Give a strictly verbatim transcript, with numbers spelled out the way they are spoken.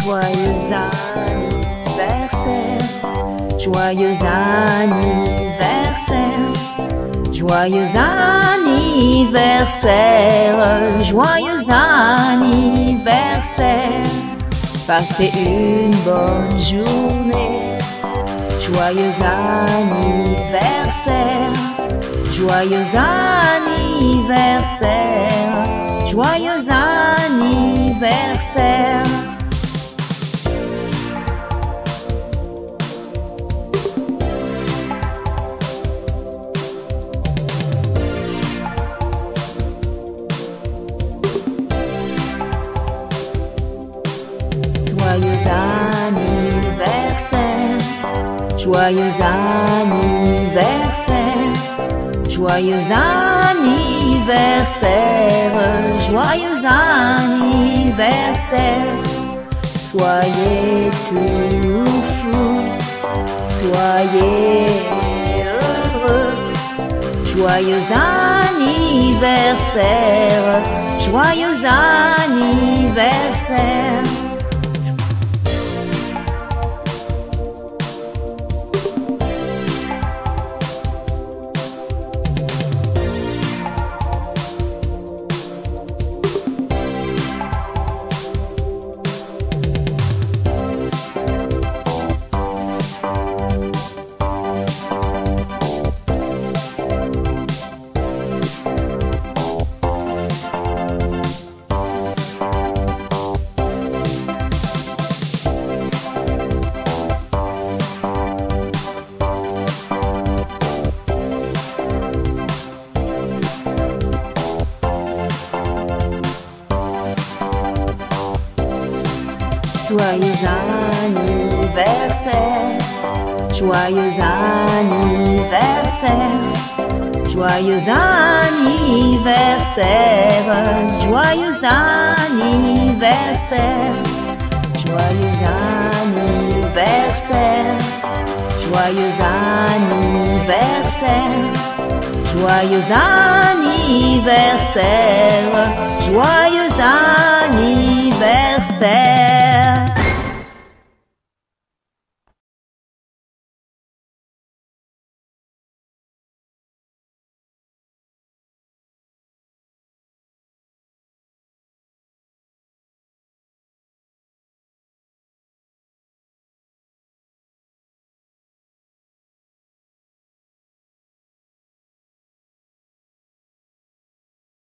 Joyeux anniversaire, joyeux anniversaire, joyeux anniversaire, joyeux anniversaire. Passez une bonne journée, joyeux anniversaire, joyeux anniversaire, joyeux anniversaire. Joyeux anniversaire, joyeux anniversaire, joyeux anniversaire, joyeux anniversaire. Soyez tout fous, soyez heureux. Joyeux anniversaire, joyeux anniversaire. Joyeux anniversaire, joyeux anniversaire, joyeux anniversaire, joyeux anniversaire, joyeux anniversaire, joyeux anniversaire, joyeux anniversaire, joyeux anniversaire.